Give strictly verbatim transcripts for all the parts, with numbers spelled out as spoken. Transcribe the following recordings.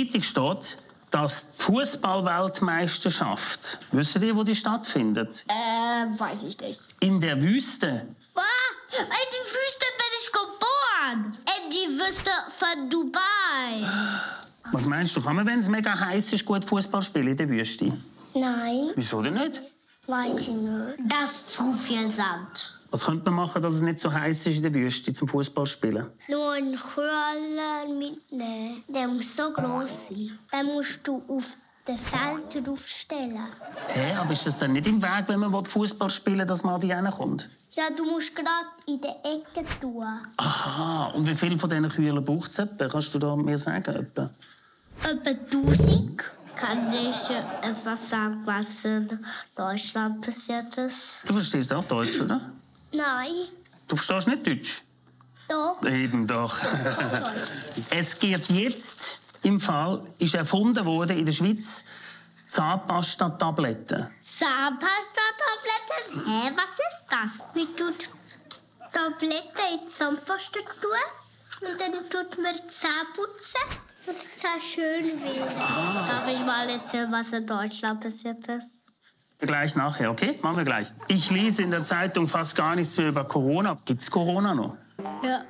Zeitung steht, dass die Fußball-Weltmeisterschaft, wisst ihr, wo die stattfindet? Äh, weiß ich nicht. In der Wüste. Was? In die Wüste bin ich geboren. In die Wüste von Dubai. Was meinst du, kann man, wenn es mega heiß ist, gut Fußball spielen in der Wüste? Nein, Wieso denn nicht? weiß ich nicht. Das ist zu viel Sand. Was könnte man machen, dass es nicht so heiß ist in der Wüste zum Fußball spielen? Nur einen Köller mitnehmen. Der muss so groß sein. Den musst du auf den Feld aufstellen. Hä, aber ist das dann nicht im Weg, wenn man Fußball spielen will, dass man an die reinkommt? Ja, du musst gerade in der Ecke tun. Aha, und wie viele von diesen Kühlen braucht es etwa? Kannst du da mir sagen? Etwa? Etwa tausend. Kann ich etwas sagen, was in Deutschland passiert ist? Du verstehst auch Deutsch, oder? Nein. Du verstehst nicht Deutsch? Doch. Eben doch. Es gibt jetzt, im Fall, ist erfunden worden in der Schweiz, Zahnpasta-Tabletten. Zahnpasta-Tabletten? Hä, was ist das? Wie tut Tabletten in Zahnpasta tun? Und dann tut man Zähne putzen, dass es sehr schön wird. Ah. Darf ich mal erzählen, was in Deutschland passiert ist? Gleich nachher, okay? Machen wir gleich. Ich lese in der Zeitung fast gar nichts mehr über Corona. Gibt's Corona noch? Ja.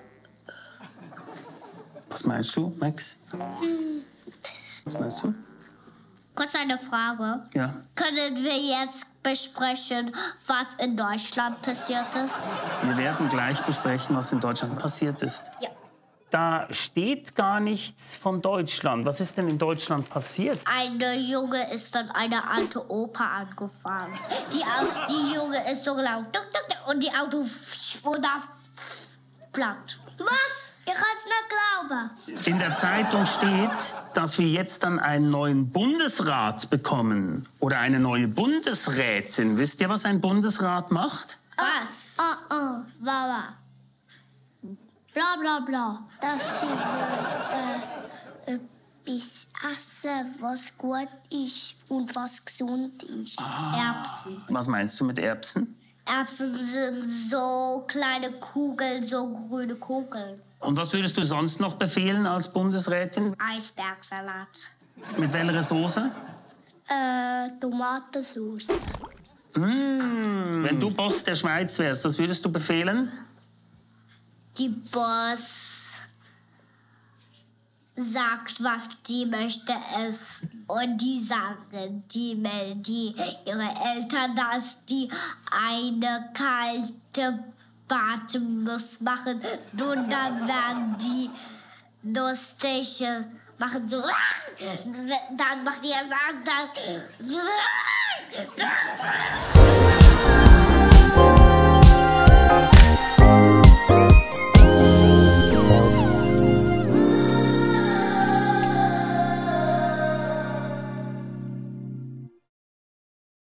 Was meinst du, Max? Hm. Was meinst du? Kurz eine Frage. Ja. Können wir jetzt besprechen, was in Deutschland passiert ist? Wir werden gleich besprechen, was in Deutschland passiert ist. Ja. Da steht gar nichts von Deutschland. Was ist denn in Deutschland passiert? Ein Junge ist von einer alten Oper angefahren. Die, die Junge ist so laut. Und die Auto wurde platt. Was? Ich kann es nicht glauben. In der Zeitung steht, dass wir jetzt dann einen neuen Bundesrat bekommen. Oder eine neue Bundesrätin. Wisst ihr, was ein Bundesrat macht? Was? Oh, oh, Baba. Bla, bla, bla. Das ist äh, etwas essen, was gut ist und was gesund ist. Ah. Erbsen. Was meinst du mit Erbsen? Erbsen sind so kleine Kugeln, so grüne Kugeln. Und was würdest du sonst noch befehlen als Bundesrätin? Eisbergsalat. Mit welcher Soße? Äh, Tomatensauce. Mmh. Wenn du Boss der Schweiz wärst, was würdest du befehlen? Die Boss sagt, was die möchte essen. Und die sagen, die, die ihre Eltern, dass die eine kalte Bad muss machen. Und dann werden die lustig machen so. Dann macht die sagen dann.